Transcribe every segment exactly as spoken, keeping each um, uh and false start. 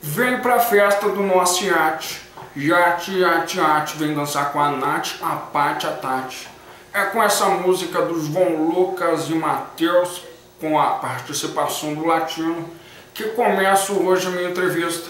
Vem pra festa do nosso iate. Iate, iate, iate. Vem dançar com a Nath, a Paty, a Tati. É com essa música dos João Lucas e Matheus, com a participação do Latino, que começo hoje a minha entrevista.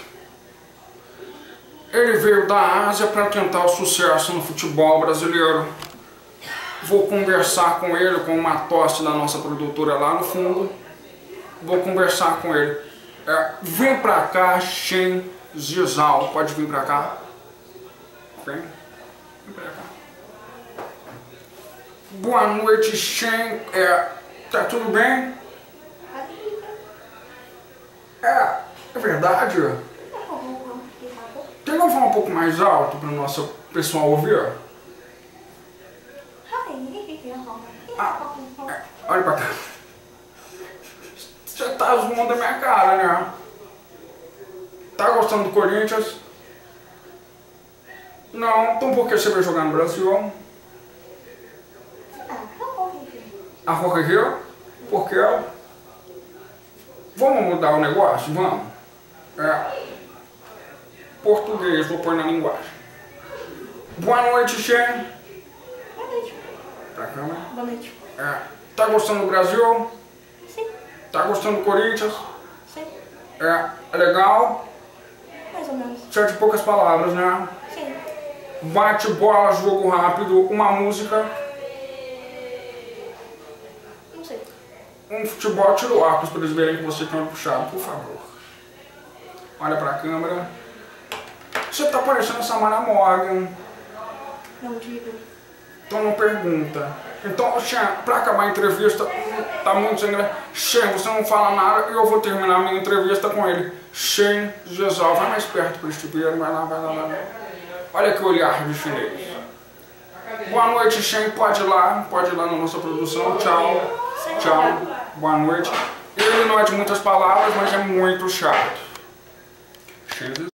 Ele veio da Ásia para tentar o sucesso no futebol brasileiro. Vou conversar com ele, com uma tosse da nossa produtora lá no fundo. Vou conversar com ele. É, vem pra cá, Shen Zizal. Pode vir pra cá? Vem. Vem pra cá. Boa noite, Shen. É, tá tudo bem? É, é verdade? Tem como falar um pouco mais alto para o nosso pessoal ouvir? Ah, é, olha pra cá. Você tá zoando a minha cara, né? Tá gostando do Corinthians? Não, então por que você vai jogar no Brasil? A Rock Rio? Por quê? Vamos mudar o negócio? Vamos? É. Português, vou pôr na linguagem. Boa noite, Shen. Boa noite. Pra câmera? Boa noite. É. Tá gostando do Brasil? Sim. Tá gostando do Corinthians? Sim. É. É legal? Mais ou menos. Só de poucas palavras, né? Sim. Bate bola, jogo rápido, uma música. Não sei. Um futebol, tira o óculos para eles verem que você tem um puxado, por favor. Olha pra câmera. Você tá parecendo a Samara Morgan. Não digo. Então não pergunta. Então, Shen, pra acabar a entrevista, tá muito sem graça. Shen, você não fala nada e eu vou terminar a minha entrevista com ele. Shen Zizal, vai mais perto pra este ver, vai lá, vai lá, vai lá. Olha que olhar de chinês. Boa noite, Shen, pode ir lá, pode ir lá na nossa produção. Tchau, tchau, boa noite. Ele não é de muitas palavras, mas é muito chato. Shen Zizal.